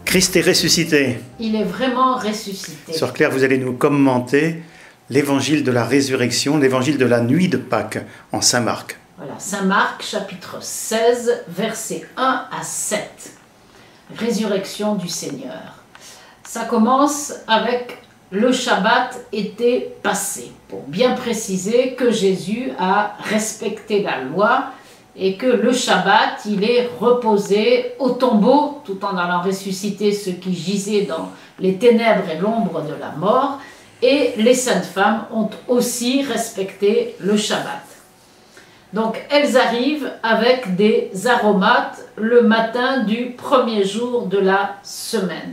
Christ est ressuscité. Il est vraiment ressuscité. Sœur Claire, vous allez nous commenter l'évangile de la résurrection, l'évangile de la nuit de Pâques en Saint Marc. Voilà, Saint Marc, chapitre 16, versets 1 à 7. Résurrection du Seigneur. Ça commence avec le Shabbat était passé, pour bien préciser que Jésus a respecté la loi et que le Shabbat, il est reposé au tombeau, tout en allant ressusciter ceux qui gisaient dans les ténèbres et l'ombre de la mort. Et les saintes femmes ont aussi respecté le Shabbat. Donc elles arrivent avec des aromates le matin du premier jour de la semaine.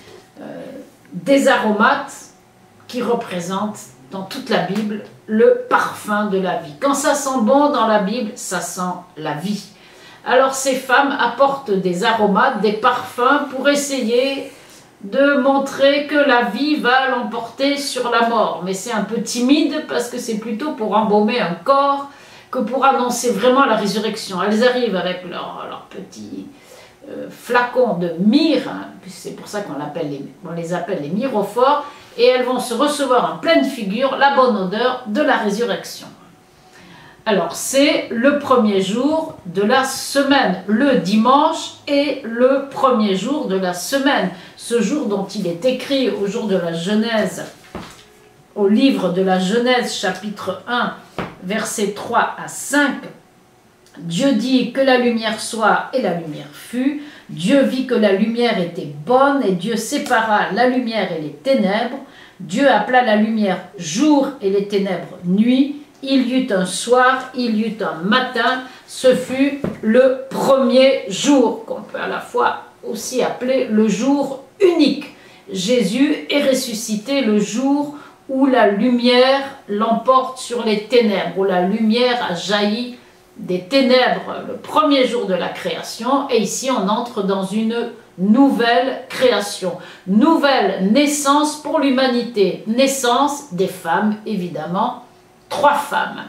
Des aromates qui représentent dans toute la Bible le parfum de la vie. Quand ça sent bon dans la Bible, ça sent la vie. Alors ces femmes apportent des aromates, des parfums pour essayer de montrer que la vie va l'emporter sur la mort. Mais c'est un peu timide parce que c'est plutôt pour embaumer un corps que pour annoncer vraiment la résurrection. Elles arrivent avec leur petit flacon de myrrhe, hein, c'est pour ça qu'on les appelle les myrrhophores, et elles vont se recevoir en pleine figure la bonne odeur de la résurrection. Alors c'est le premier jour de la semaine, le dimanche est le premier jour de la semaine, ce jour dont il est écrit au jour de la Genèse, au livre de la Genèse chapitre 1, versets 3 à 5. Dieu dit que la lumière soit et la lumière fut. Dieu vit que la lumière était bonne et Dieu sépara la lumière et les ténèbres. Dieu appela la lumière jour et les ténèbres nuit. Il y eut un soir, il y eut un matin. Ce fut le premier jour, qu'on peut à la fois aussi appeler le jour unique. Jésus est ressuscité le jour où la lumière l'emporte sur les ténèbres, où la lumière a jailli des ténèbres le premier jour de la création, et ici on entre dans une nouvelle création, nouvelle naissance pour l'humanité, naissance des femmes évidemment, trois femmes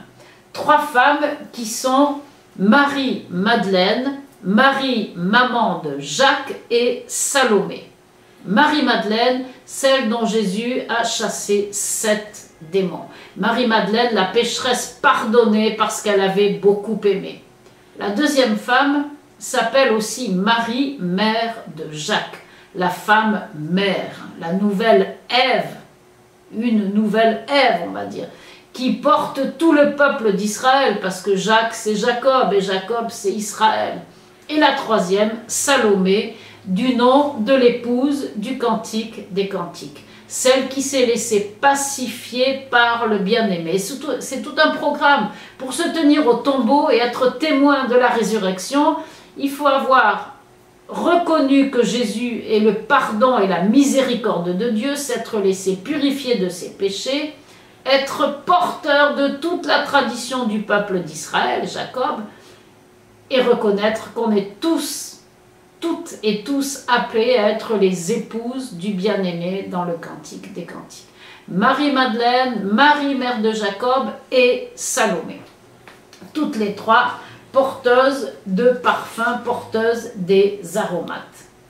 qui sont Marie-Madeleine, Marie maman de Jacques et Salomé. Marie-Madeleine, celle dont Jésus a chassé 7 démons. Marie-Madeleine, la pécheresse pardonnée parce qu'elle avait beaucoup aimé. La deuxième femme s'appelle aussi Marie, mère de Jacques, la femme mère, la nouvelle Ève, une nouvelle Ève on va dire, qui porte tout le peuple d'Israël, parce que Jacques c'est Jacob et Jacob c'est Israël. Et la troisième, Salomé, du nom de l'épouse du Cantique des Cantiques, celle qui s'est laissée pacifier par le bien-aimé. C'est tout un programme. Pour se tenir au tombeau et être témoin de la résurrection, il faut avoir reconnu que Jésus est le pardon et la miséricorde de Dieu, s'être laissé purifier de ses péchés, être porteur de toute la tradition du peuple d'Israël, Jacob, et reconnaître qu'on est toutes et tous appelés à être les épouses du bien-aimé dans le Cantique des Cantiques. Marie-Madeleine, Marie mère de Jacob et Salomé. Toutes les trois porteuses de parfums, porteuses des aromates.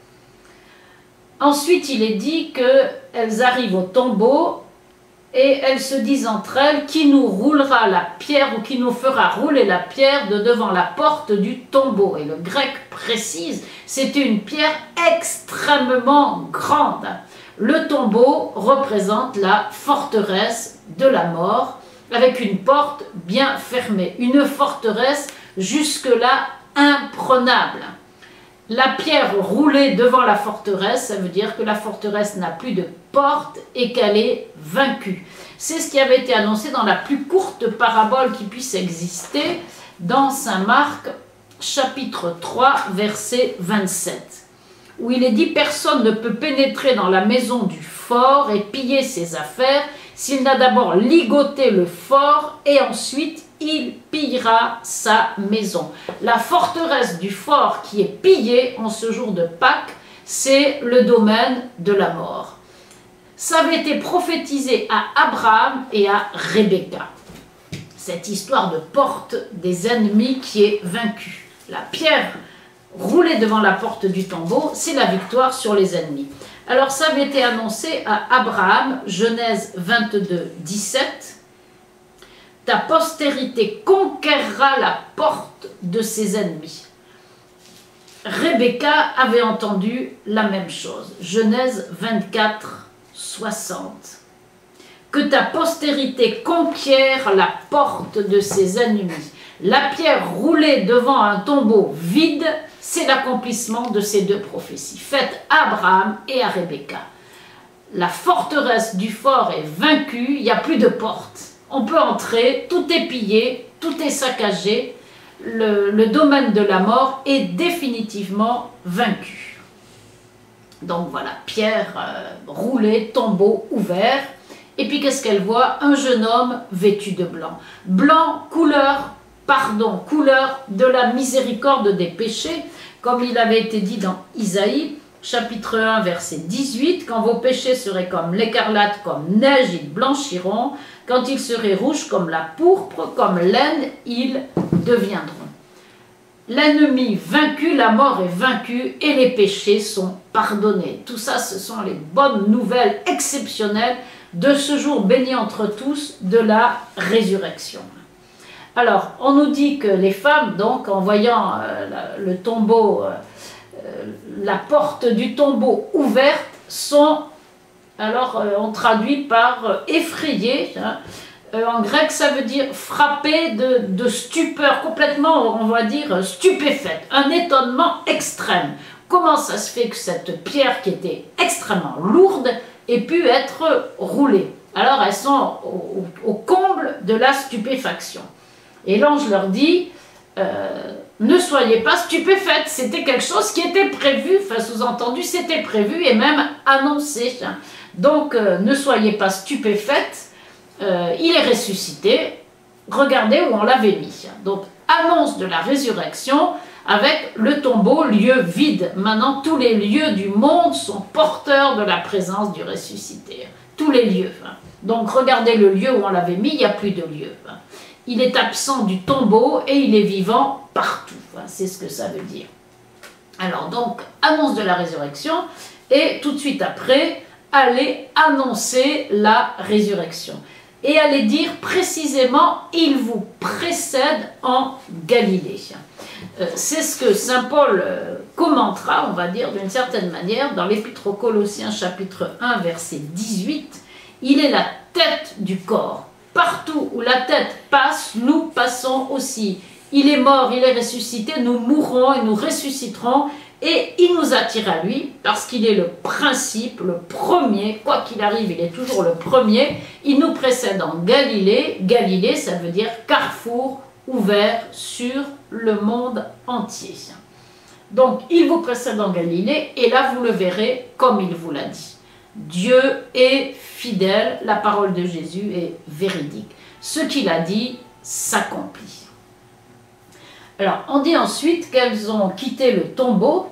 Ensuite, il est dit qu'elles arrivent au tombeau et elles se disent entre elles, qui nous roulera la pierre ou qui nous fera rouler la pierre de devant la porte du tombeau. Et le grec précise, c'était une pierre extrêmement grande. Le tombeau représente la forteresse de la mort, avec une porte bien fermée, une forteresse jusque-là imprenable. La pierre roulée devant la forteresse, ça veut dire que la forteresse n'a plus de porte et qu'elle est vaincue. C'est ce qui avait été annoncé dans la plus courte parabole qui puisse exister, dans Saint Marc, chapitre 3, verset 27, où il est dit « Personne ne peut pénétrer dans la maison du fort et piller ses affaires s'il n'a d'abord ligoté le fort et ensuite il pillera sa maison. » La forteresse du fort qui est pillée en ce jour de Pâques, c'est le domaine de la mort. Ça avait été prophétisé à Abraham et à Rebecca. Cette histoire de porte des ennemis qui est vaincue. La pierre rouler devant la porte du tombeau, c'est la victoire sur les ennemis. Alors ça avait été annoncé à Abraham, Genèse 22, 17. Ta postérité conquérera la porte de ses ennemis. Rebecca avait entendu la même chose. Genèse 24, 60. Que ta postérité conquiert la porte de ses ennemis. La pierre roulée devant un tombeau vide, c'est l'accomplissement de ces deux prophéties, faites à Abraham et à Rebecca. La forteresse du fort est vaincue, il n'y a plus de porte. On peut entrer, tout est pillé, tout est saccagé. Le domaine de la mort est définitivement vaincu. Donc voilà, pierre roulée, tombeau ouvert. Et puis qu'est-ce qu'elle voit? Un jeune homme vêtu de blanc. Blanc, couleur de la miséricorde des péchés, comme il avait été dit dans Isaïe, chapitre 1, verset 18, « Quand vos péchés seraient comme l'écarlate, comme neige, ils blanchiront. Quand ils seraient rouges comme la pourpre, comme laine, ils deviendront. » L'ennemi vaincu, la mort est vaincue et les péchés sont pardonnés. Tout ça, ce sont les bonnes nouvelles exceptionnelles de ce jour béni entre tous de la résurrection. Alors, on nous dit que les femmes, donc, en voyant le tombeau, la porte du tombeau ouverte, sont, alors on traduit par effrayées, hein. En grec, ça veut dire frappées de stupeur, complètement, on va dire, stupéfaites, un étonnement extrême. Comment ça se fait que cette pierre qui était extrêmement lourde ait pu être roulée? Alors, elles sont au comble de la stupéfaction. Et l'ange leur dit, ne soyez pas stupéfaites, c'était quelque chose qui était prévu, enfin sous-entendu, c'était prévu et même annoncé. Donc, ne soyez pas stupéfaites, il est ressuscité, regardez où on l'avait mis. Donc, annonce de la résurrection avec le tombeau, lieu vide. Maintenant, tous les lieux du monde sont porteurs de la présence du ressuscité. Tous les lieux. Donc, regardez le lieu où on l'avait mis, il n'y a plus de lieu. Il est absent du tombeau et il est vivant partout. C'est ce que ça veut dire. Alors donc, annonce de la résurrection et tout de suite après, allez annoncer la résurrection. Et allez dire précisément, il vous précède en Galilée. C'est ce que saint Paul commentera, on va dire d'une certaine manière, dans l'Épître aux Colossiens chapitre 1 verset 18. Il est la tête du corps. Partout où la tête passe, nous passons aussi. Il est mort, il est ressuscité, nous mourrons et nous ressusciterons. Et il nous attire à lui parce qu'il est le principe, le premier. Quoi qu'il arrive, il est toujours le premier. Il nous précède en Galilée. Galilée, ça veut dire carrefour ouvert sur le monde entier. Donc, il vous précède en Galilée et là, vous le verrez comme il vous l'a dit. Dieu est fidèle, la parole de Jésus est véridique. Ce qu'il a dit s'accomplit. Alors, on dit ensuite qu'elles ont quitté le tombeau.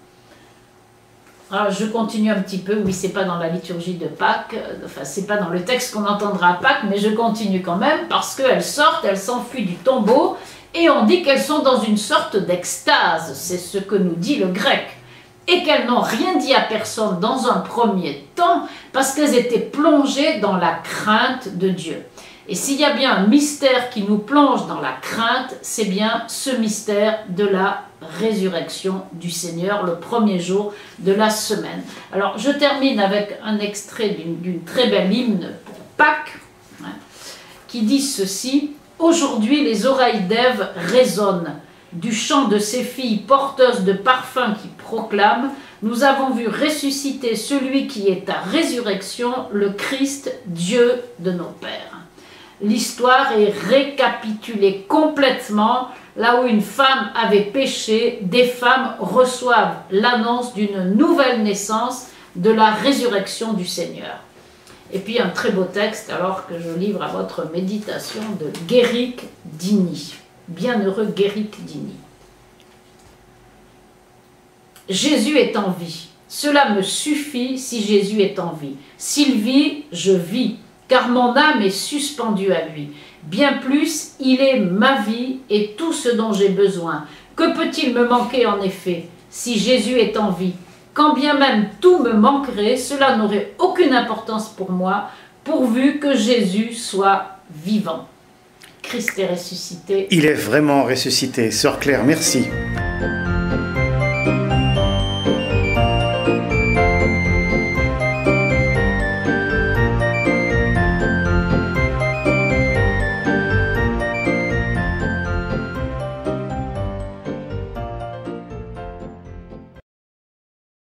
Alors, je continue un petit peu, oui, c'est pas dans la liturgie de Pâques, enfin, c'est pas dans le texte qu'on entendra à Pâques, mais je continue quand même, parce qu'elles sortent, elles s'enfuient du tombeau, et on dit qu'elles sont dans une sorte d'extase, c'est ce que nous dit le grec. Et qu'elles n'ont rien dit à personne dans un premier temps parce qu'elles étaient plongées dans la crainte de Dieu. Et s'il y a bien un mystère qui nous plonge dans la crainte, c'est bien ce mystère de la résurrection du Seigneur, le premier jour de la semaine. Alors je termine avec un extrait d'une très belle hymne pour Pâques, hein, qui dit ceci: « Aujourd'hui les oreilles d'Ève résonnent. Du chant de ces filles porteuses de parfums qui proclament, nous avons vu ressusciter celui qui est à résurrection, le Christ, Dieu de nos pères. » L'histoire est récapitulée complètement. Là où une femme avait péché, des femmes reçoivent l'annonce d'une nouvelle naissance, de la résurrection du Seigneur. Et puis un très beau texte, alors que je livre à votre méditation, de Guéric d'Igny. Bienheureux Guéric d'Igny. Jésus est en vie. Cela me suffit si Jésus est en vie. S'il vit, je vis, car mon âme est suspendue à lui. Bien plus, il est ma vie et tout ce dont j'ai besoin. Que peut-il me manquer en effet, si Jésus est en vie? Quand bien même tout me manquerait, cela n'aurait aucune importance pour moi, pourvu que Jésus soit vivant. Christ est ressuscité. Il est vraiment ressuscité. Sœur Claire, merci.